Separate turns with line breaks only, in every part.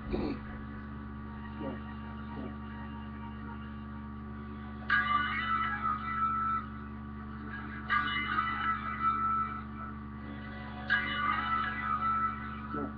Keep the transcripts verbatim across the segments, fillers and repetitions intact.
Look, look, look.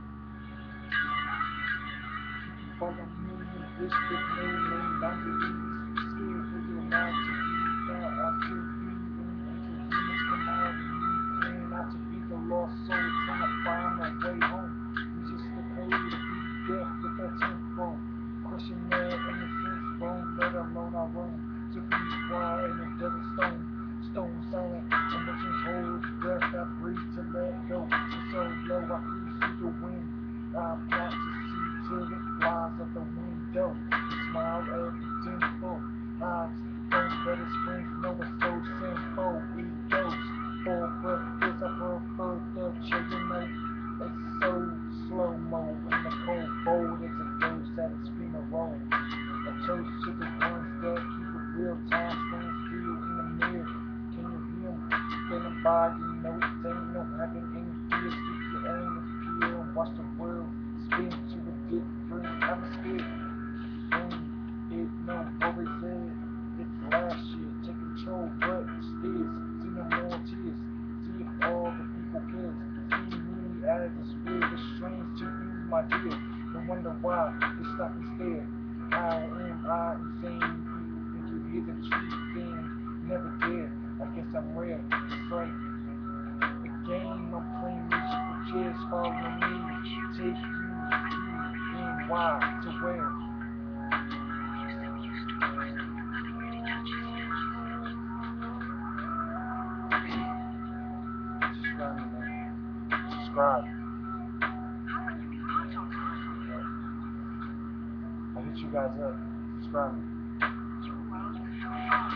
Follow me in this big name, name, boundaries. Scared for your mind to be found out to be in inconvenience. Come out of me, praying not to be the lost soul, trying to find a way home. We just the code to be death with that tempo. Question their innocence, bone, let alone our own. To be quiet in the desert stone. Stone silent, emotions hold breath, I breathe to let go. It's so low, I cruise through the wind. I'm got to see till it flies out the window. Smile at the dimple eyes. Don't let his friends know it's so simple. Egos, for breakfast, I prefer the chicken note. It's so slow mo in the cold bowl. It's a ghost at its funeral. A toast to the ones that keep it real time, stand still in the mirror. Can you hear me? Feeling body, no thing, no having any fear. Keep your aim and pure and watch the world spin to a different atmosphere. Boom, it no worries it. It's last year, take control, but still, see no more tears. See if all the people cares. See me as this weird, it's strange to you, my dear. No wonder why they stop and stare. How am I insane? You think you hear the truth, then never dare. I guess I'm rare. It's like a game I'm playing musical chairs following me. Take you who and why to where. Subscribe me, man. Subscribe. I'll hit you guys up. Subscribe me.